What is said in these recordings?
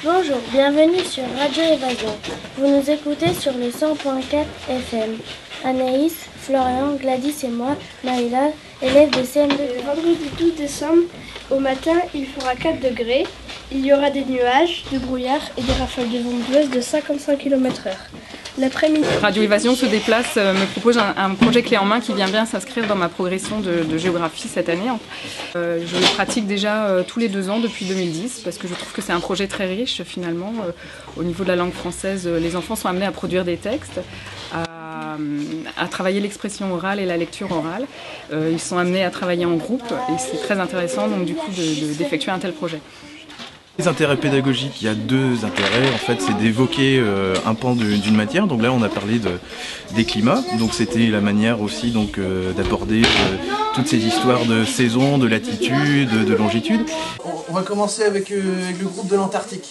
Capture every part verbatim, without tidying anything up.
Bonjour, bienvenue sur Radio Évasion. Vous nous écoutez sur le cent point quatre F M. Anaïs, Florian, Gladys et moi, Maïla, élèves de C M deux. Le vendredi douze décembre, au matin, il fera quatre degrés. Il y aura des nuages, du brouillard et des rafales de vent d'ouest de cinquante-cinq kilomètres heure. L'après-midi. Radio Évasion se déplace, euh, me propose un, un projet clé en main qui vient bien s'inscrire dans ma progression de, de géographie cette année. Euh, je le pratique déjà euh, tous les deux ans depuis deux mille dix parce que je trouve que c'est un projet très riche finalement. Euh, au niveau de la langue française, euh, les enfants sont amenés à produire des textes, à, à travailler l'expression orale et la lecture orale. Euh, ils sont amenés à travailler en groupe et c'est très intéressant donc du coup de, de, d'effectuer un tel projet. Les intérêts pédagogiques, il y a deux intérêts, en fait, c'est d'évoquer euh, un pan d'une matière. Donc là, on a parlé de, des climats, donc c'était la manière aussi donc euh, d'aborder euh, toutes ces histoires de saison, de latitude, de, de longitude. On, on va commencer avec, euh, avec le groupe de l'Antarctique.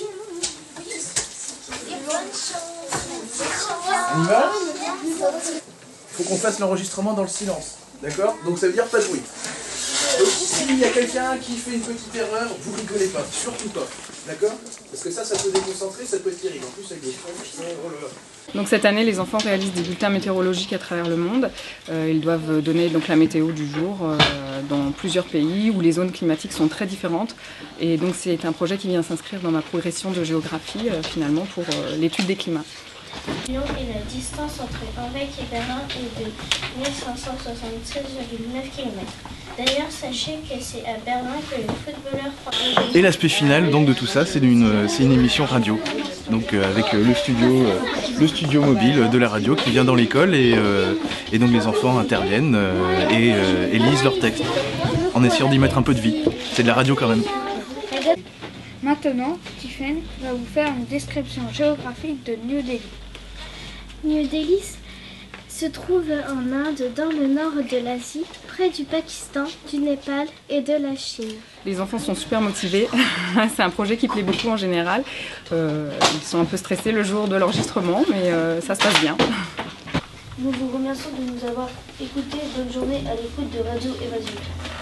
On y va ? Il faut qu'on fasse l'enregistrement dans le silence, d'accord ? Donc ça veut dire pas de bruit. Donc s'il y a quelqu'un qui fait une petite erreur, vous rigolez pas, surtout pas, d'accord? Parce que ça, ça peut déconcentrer, ça peut être terrible. En plus avec les sons, oh là là. Donc cette année, les enfants réalisent des bulletins météorologiques à travers le monde. Euh, ils doivent donner donc la météo du jour euh, dans plusieurs pays où les zones climatiques sont très différentes. Et donc c'est un projet qui vient s'inscrire dans ma progression de géographie euh, finalement pour euh, l'étude des climats. Lyon et la distance entre Anvec et Berlin est de mille cinq cent soixante-seize virgule neuf kilomètres. D'ailleurs, sachez que c'est à Berlin que les footballeurs français... Et l'aspect final donc de tout ça, c'est une, c'est une émission radio. Donc euh, avec euh, le, studio, euh, le studio mobile de la radio qui vient dans l'école et, euh, et donc les enfants interviennent euh, et, euh, et lisent leurs textes en essayant d'y mettre un peu de vie. C'est de la radio quand même. Maintenant, Tiffen va vous faire une description géographique de New Delhi. New Delhi se trouve en Inde, dans le nord de l'Asie, près du Pakistan, du Népal et de la Chine. Les enfants sont super motivés, c'est un projet qui plaît beaucoup en général. Euh, ils sont un peu stressés le jour de l'enregistrement, mais euh, ça se passe bien. Nous vous remercions de nous avoir écoutés. Bonne journée à l'écoute de Radio Évasion.